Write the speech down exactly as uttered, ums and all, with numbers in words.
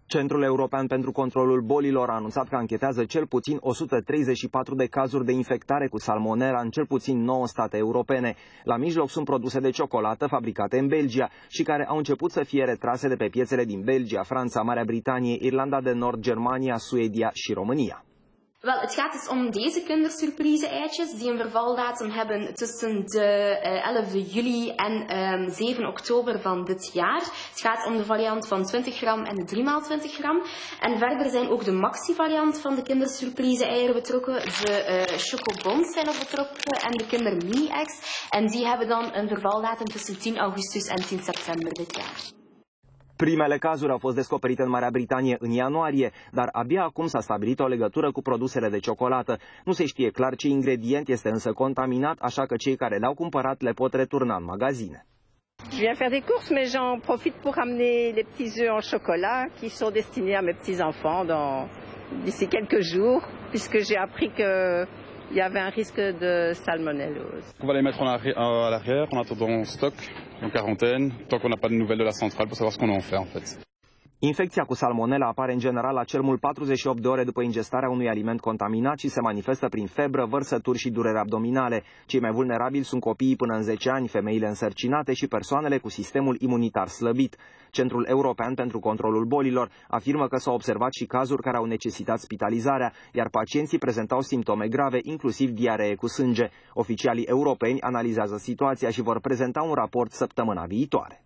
Centrul European pentru Controlul Bolilor a anunțat că anchetează cel puțin o sută treizeci și patru de cazuri de infectare cu salmonella în cel puțin nouă state europene. La mijloc sunt produse de ciocolată fabricate în Belgia și care au început să fie retrase de pe piețele din Belgia, Franța, Marea Britanie, Irlanda de Nord, Germania, Suedia și România. Wel, het gaat dus om deze kindersurprise-eitjes die een vervaldatum hebben tussen de uh, elf juli en um, zeven oktober van dit jaar. Het gaat om de variant van twintig gram en de drie maal twintig gram. En verder zijn ook de maxi-variant van de kindersurprise-eieren betrokken. De uh, chocobons zijn ook betrokken en de kindermini-eggs. En die hebben dan een vervaldatum tussen tien augustus en tien september dit jaar. Primele cazuri au fost descoperite în Marea Britanie în ianuarie, dar abia acum s-a stabilit o legătură cu produsele de ciocolată. Nu se știe clar ce ingredient este însă contaminat, așa că cei care le-au cumpărat le pot returna în magazine. Je viens faire des courses, mais j'en profite pour amener les petits œufs en chocolat qui sont destinés à mes petits-enfants dans d'ici quelques jours, puisque j'ai appris que il y avait un risque de salmonellose. On va les mettre à l'arrière en attendant stock, en quarantaine, tant qu'on n'a pas de nouvelles de la centrale pour savoir ce qu'on en fait en fait. Infecția cu salmonella apare în general la cel mult patruzeci și opt de ore după ingestarea unui aliment contaminat și se manifestă prin febră, vărsături și dureri abdominale. Cei mai vulnerabili sunt copiii până în zece ani, femeile însărcinate și persoanele cu sistemul imunitar slăbit. Centrul European pentru Controlul Bolilor afirmă că s-au observat și cazuri care au necesitat spitalizarea, iar pacienții prezentau simptome grave, inclusiv diaree cu sânge. Oficialii europeni analizează situația și vor prezenta un raport săptămâna viitoare.